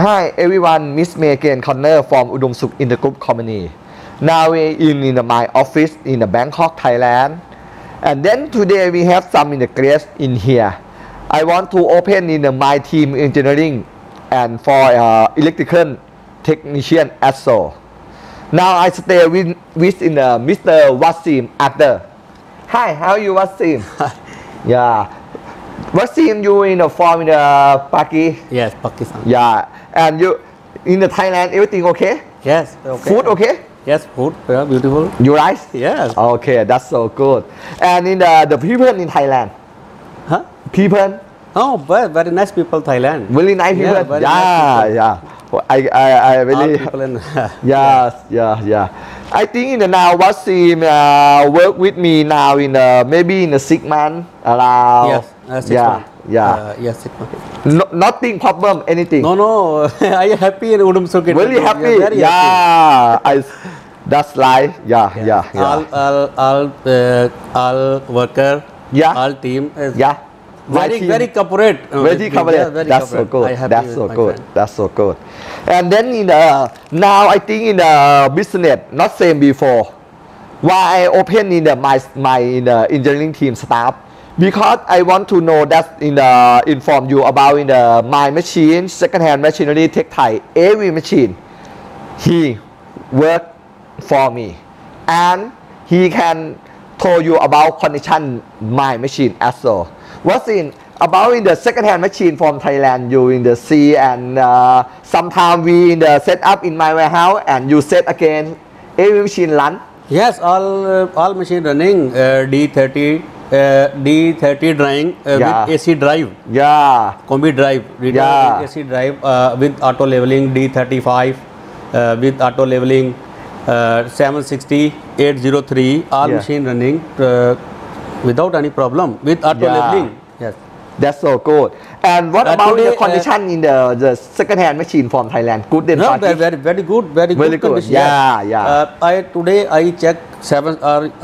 Hi everyone, Miss Megan Connor from Udom Suk Intergroup Company. Now we in my office in Bangkok, Thailand. And then today we have some in the class in here. I want to open in my team engineering and for electrical technician also. Now I stay with in Mr. Wasim Akhtar. Hi, how are you Wasim? Yeah. Wasim, you in the form in the Pakistan? Yes, Pakistan. Yeah. And you in the Thailand, everything okay? Yes. Okay. Food okay? Yes, food. Yeah, beautiful. You rice? Yes. Okay, that's so good. And in the people in Thailand? Huh? People? Oh, very nice people, Thailand. Really nice people? Yeah, very yeah, nice people. yeah. I really. All people in yeah. I think in the now Wasim work with me now in maybe in 6 months around. Yes, 6 months. Yes, 6 months. No, nothing problem, anything. No. I am happy in Udom Suk. Really happy. Very happy. That's life. Yeah. All worker. Yeah. All team. Yeah. Very corporate. Very corporate. Very That's so corporate. good. That's so good. And then in the now I think in the business not same before. Why I open in the my in the engineering team staff? Because I want to know that in the inform you about in the my machine, second-hand machinery, tech Thai, every machine he work for me, and he can tell you about condition my machine as well. What's in about in the second-hand machine from Thailand? You in the see and sometimes we in the set up in my warehouse and you set again every machine run. Yes, all machine running D30 drying with AC drive. Yeah. Combi drive. AC drive with auto leveling D35 with auto leveling 760 803 all machine running without any problem with auto leveling. Yes. That's so good. And what about the condition in the second-hand machine from Thailand? Good then? No, very good. Very good condition. Yeah. Today I check 7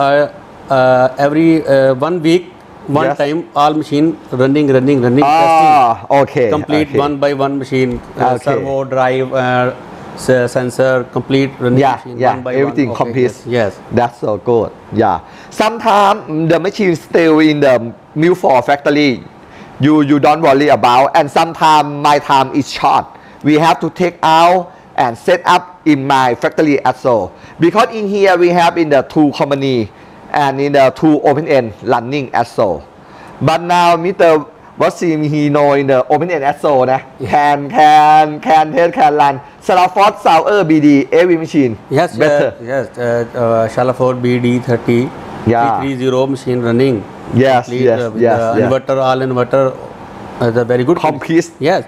every 1 week, one time all machine running testing. Okay. Complete one by one machine, servo, drive, sensor, complete running machine. One by everything complete. Yes. That's so good. Yeah. Sometimes the machine still in the Milford factory. You don't worry about. And sometimes my time is short. We have to take out and set up in my factory as well. Because in here we have in the 2 company and in the 2 open end running as well. But now Mr. Wasim he know in the open end as well can test, can run Salaford Sauer BD every machine. Yes, better. Salaford BD30 330 machine running. Yes. Inverter, all inverter, the very good. Complete. Yes.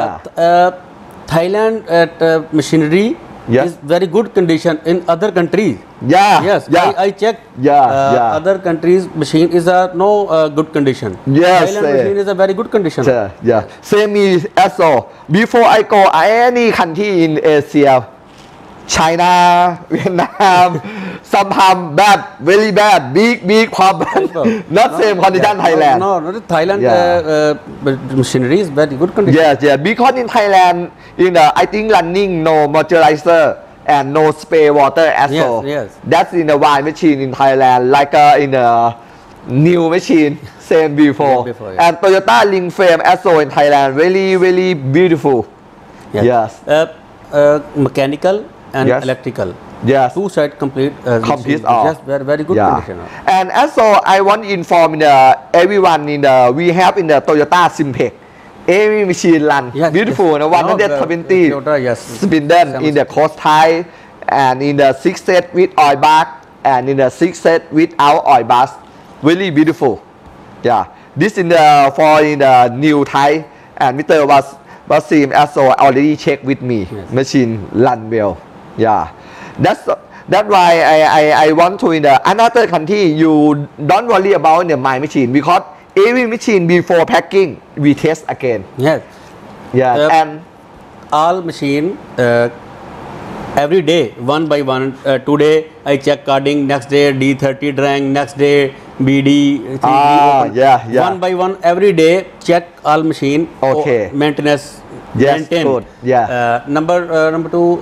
Thailand machinery is very good condition in other countries. I checked. Other countries machine is no good condition. Thailand machine is a very good condition. Same me as well. Before I go any country in Asia, China, Vietnam, sometimes bad, very bad, big problem. Not same condition Thailand. No, Thailand machinery is very good condition. Because in Thailand, I think running no moisturizer and no spray water as well. That's in the wine machine in Thailand, like in the new machine, same before. And Toyota ring frame as well in Thailand, really beautiful. Yes. Mechanical and electrical. Yes. 2 side complete. All. Very good condition. And also I want to inform everyone we have in the Toyota Simplex. Every machine run beautiful. 120 spindle in the coast tie and in the 6 set with oil bath and in the 6 set without oil bath. Really beautiful. This in the for in the new Thai and Mr. Wasim also already checked with me. Machine run well. That's why I want to in another country you don't worry about my machine because every machine before packing we test again. And all machine every day one by one. Today I check carding, next day D30 drying, next day BD. One by one every day check all machine. Maintenance Yes, maintain. good. Yeah. Number two,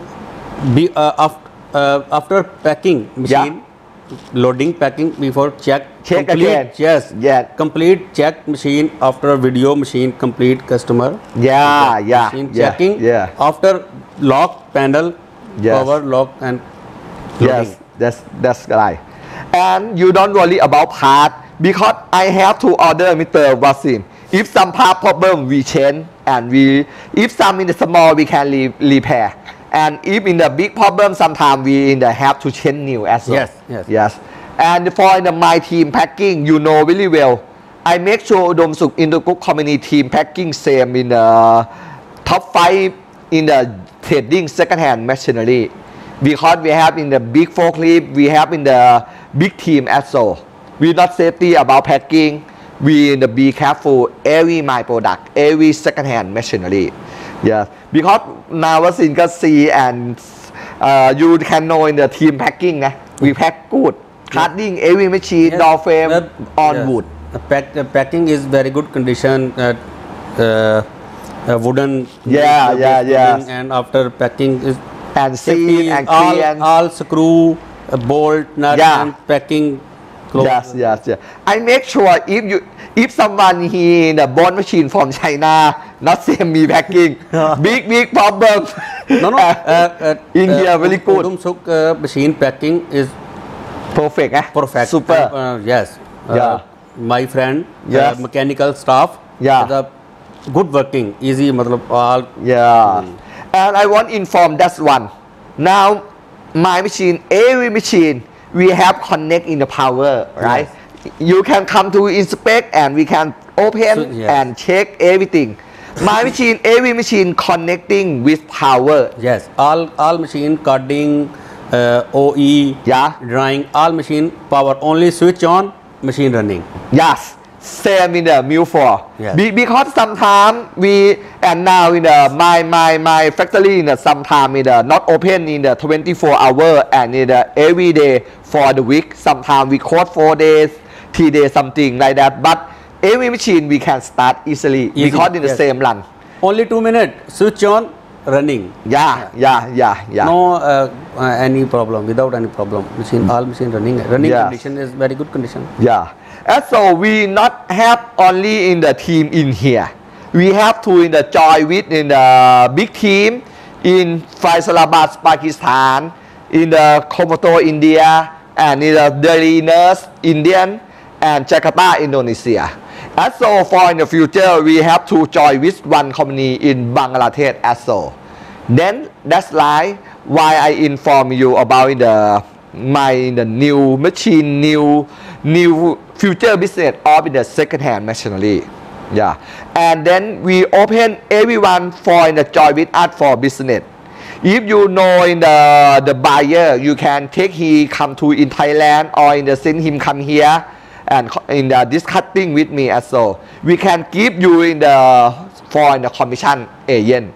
after packing machine, loading packing before check. Check complete, again. Yes. Yeah. Complete check machine after video machine complete customer. Yeah, yeah, Machine yeah, checking. yeah. After lock panel, Yes. cover lock and loading. Yes, that's right. And you don't worry about part because I have to order Mr. Wasim. If some part problem we change and if some in the small we can repair. And if in the big problem sometimes we have to change new as well. Yes. And for my team packing, you know very well. I make sure Udom Suk Intergroup Company team packing same in the top 5 in the trading second-hand machinery. Because we have in the big forklift, we have in the big team as well. We not safety about packing. We in the be careful every my product, every second-hand machinery. Yes, because now Wasim can see and you can know in the team packing. We pack good. Cutting every machine, door frame on wood. The packing is very good condition. Wooden. Yeah. And after packing is And seal and clean. all screw, bolt, nut, and packing. Yes. I make sure if someone he in the bond machine from China, not same me packing, big problem. No. India very good. Udom Suk machine packing is perfect. Perfect. Super. Yes. My friend, Yes. mechanical staff. The good working, easy. Matlab all. And I want to inform that's one. Now, my machine, every machine, we have connect in the power, right? You can come to inspect and we can open and check everything. My machine, every machine connecting with power. Yes, all machine cutting, OE, drawing, all machine power only switch on, machine running. Yes, same in the mill floor. Yes. Because sometimes and now in the my factory in the sometime in the not open in the 24 hour and in the every day for the week. Sometimes we code 4 days, 3 days, something like that. But every machine we can start easily because in the same run. Only 2 minutes, switch on, running. Yeah. No any problem, without any problem. All machine running. Condition is very good condition. Yeah. And so we not have only in the team in here. We have to in the join with in the big team in Faisalabad, Pakistan, in the Komodo, India, and in the Delhi Nurse, Indian, and Jakarta, Indonesia. And so for in the future, we have to join with one company in Bangladesh as well. Then that's why I inform you about in the new machine, new future business of in the second-hand machinery. Yeah, and then we open everyone for in the join with us for business. If you know in the buyer, you can take he come to in Thailand or in the send him come here and in the discussing with me as well. We can give you in the commission agent.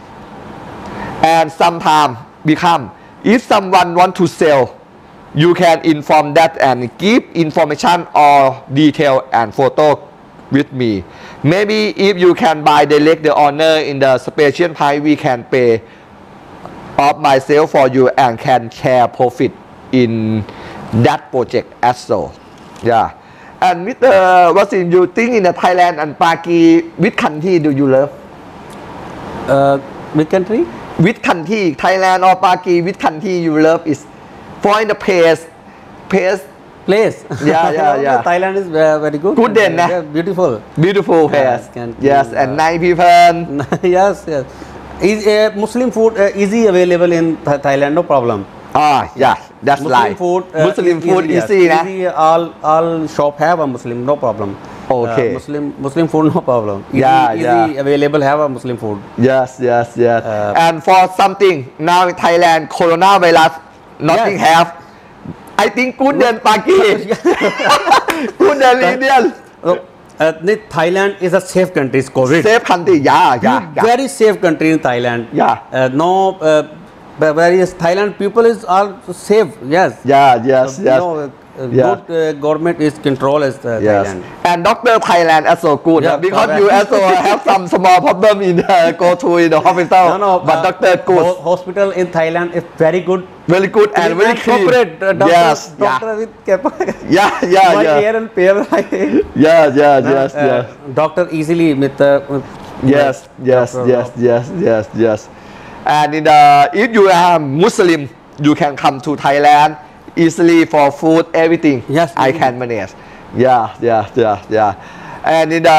And sometimes if someone want to sell, you can inform that and give information or detail and photo with me. Maybe if you can buy direct the owner in the special price, we can pay of myself for you and can share profit in that project as well. Yeah. And Mr. Wasim, you think in the Thailand and Paki, which country do you love? Which country? Which country, Thailand or Paki, which country you love is for in the place. Yeah. Thailand is very good. Good then, beautiful. Beautiful place. Yes, and nice people. Yes. Muslim food easy available in Thailand, no problem. That's Muslim food. Muslim food easy, easy. All shop have a Muslim, no problem. Okay. Muslim food, no problem. Easy available have a Muslim food. Yes. And for something now in Thailand, coronavirus, nothing have. I think good than Paki. Good than Indian. Thailand is a safe country. It's COVID. Safe country, yeah. Very safe country in Thailand. Yeah. No. Various Thailand people are safe. Yes. Yes. No Yeah. Good government is control as Yes. Thailand. And Doctor Thailand also good Yeah, because correct. you also have some small problem in go to in the hospital. But Doctor good, Hospital in Thailand is very good. very good and very clean. Corporate doctor, Yes. doctor with Yeah. Yeah. one Yeah. ear and pair. Yeah. Yeah. Yes. Yes. Doctor easily with Yes, yes, Doctor, yes, yes, yes, yes. And in if you are Muslim, you can come to Thailand easily for food, everything. Yes, I easily. can manage. Yeah, yeah, yeah, yeah. And in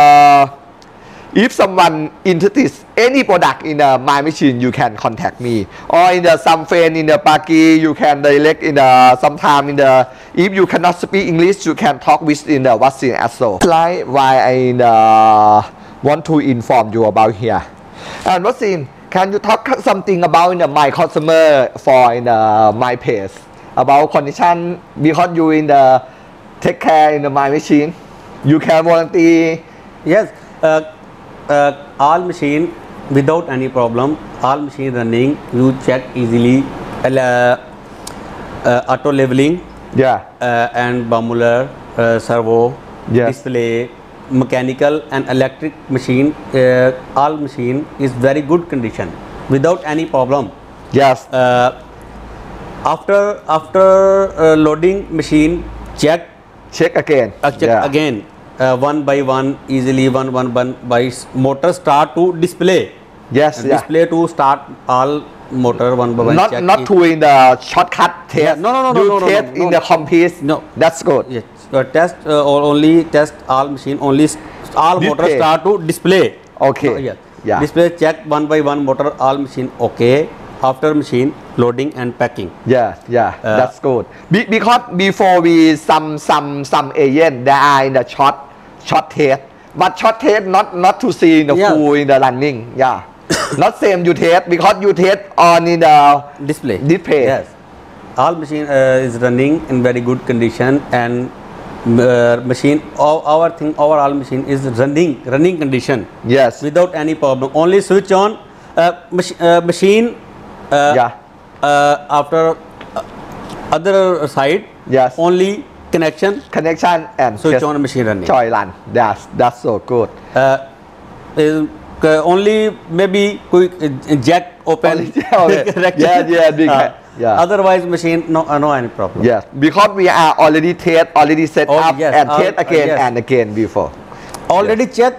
if someone interested any product in my machine, you can contact me. Or in some friend in the Paki, you can direct in sometime in the. If you cannot speak English, you can talk with in the Wasin also. Like why I want to inform you about here. And Wasin, can you talk something about my customer for my page about condition because you in the take care in my machine, you can volunteer. Yes, all machine without any problem, all machine running, you check easily, auto leveling Yeah. and bumular, servo, Yes. display, mechanical and electric machine, all machine is very good condition without any problem. Yes. After loading machine, check Check again. check Yeah. again one by one, easily one by motor start to display. Yes. Yeah. Display to start all motor one by one. check Not it. to in the shortcut test. Yeah, no, You test in the complete. No. That's good. Yes, test or only test all machine only all motor Display. start to display. Okay. Yes. Yeah. Display check one by one motor all machine okay. After machine loading and packing. Yeah, yeah, that's good. Because before we some agent they are in the short test, but short test not to see in the Yeah. full in the running. Yeah, not same you test because you test on in the Display. display. Yes. All machine is running in very good condition and machine our all machine is running condition Yes. without any problem. Only switch on machine. Yeah. After other side. Yes. Only connection. Connection and Switch test on machine running. joy run. That's so good. Is only maybe quick jack open. Yeah, big. Yeah. Otherwise machine no any problem. Yes, because we are already set Oh, up yes, and test again yes. and again before. Already check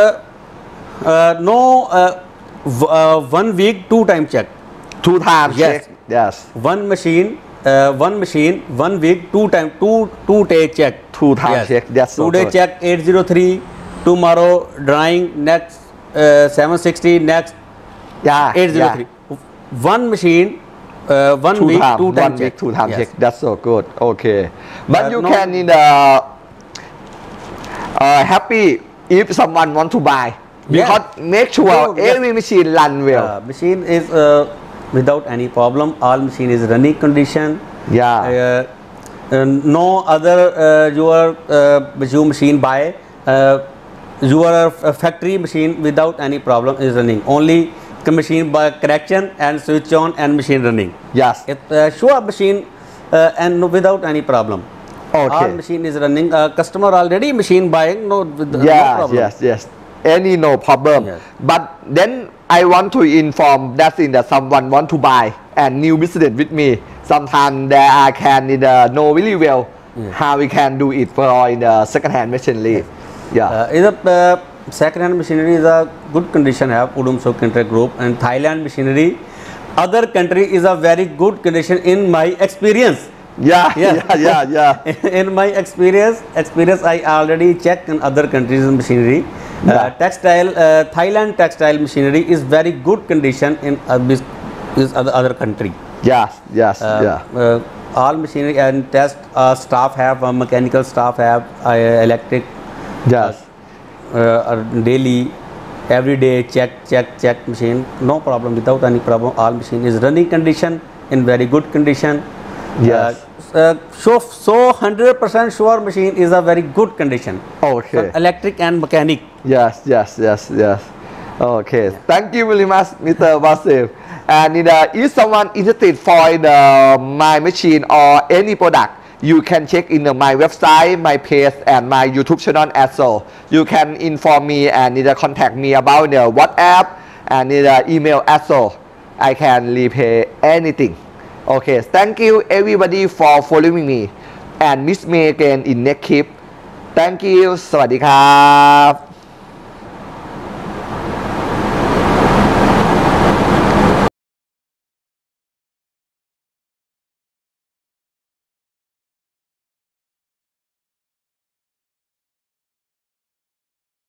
no 1 week 2 time check. 2 times Yes. check. Yes. One machine 1 week 2 time two day check. 2 times check. That's so Today good. check 803, tomorrow drawing, next 760, next Yeah. 803. One machine 1 week 2 time 1 check. week 2 times Yes. check. That's so good. Okay. But you no- can in the happy if someone want to buy because make sure Oh, yes. every machine run well. Machine is without any problem. All machine is running condition. Yeah. No other your machine buy your factory machine without any problem is running. Only machine by correction and switch on and machine running. Yes. It sure machine and no, without any problem. Okay. All machine is running. Customer already machine buying no with no Yeah, problem. yes. Any no problem. Yes. But then I want to inform that in that someone want to buy and new business with me. Sometimes there I can know really well how we can do it for in the second hand machinery. Yeah. Is a second hand machinery is a good condition have Udum Subcontract Group and Thailand machinery. Other country is a very good condition in my experience. Yeah. Yes. Yeah. In my experience I already checked in other countries machinery. Yeah. Textile Thailand textile machinery is very good condition in this other country. Yes. Yeah. All machinery and test staff have mechanical staff have electric Yes. daily every day check machine no problem without any problem. All machine is running condition in very good condition. Yes. So 100% sure machine is a very good condition. Okay. So electric and mechanic. Yes. Okay. Thank you very much, Mr. Basil. And if someone interested for my machine or any product, you can check in my website, my page, and my YouTube channel as well. You can inform me and contact me about the WhatsApp and email as well. I can repay anything. Okay, thank you everybody for following me and meet me again in next clip. Thank you สวัสดีครับ